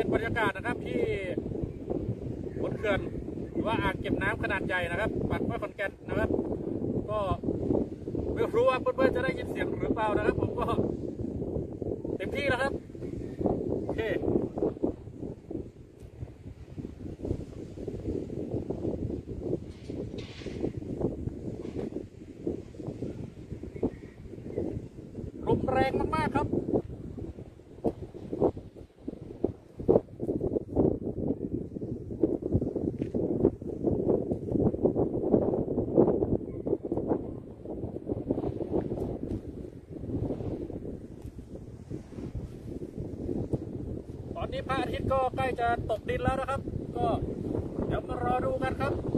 บรรยากาศนะครับที่บนเขื่อนหรือว่าอ่างเก็บน้ำขนาดใหญ่นะครับปากห้วยขอนแก่นนะครับก็ไม่รู้ว่าเพื่อนๆจะได้ยินเสียงหรือเปล่านะครับผมก็เต็มที่แล้วครับโอเคลมแรงมากๆครับตอนนี้พระอาทิตย์ก็ใกล้จะตกดินแล้วนะครับก็เดี๋ยวมารอดูกันครับ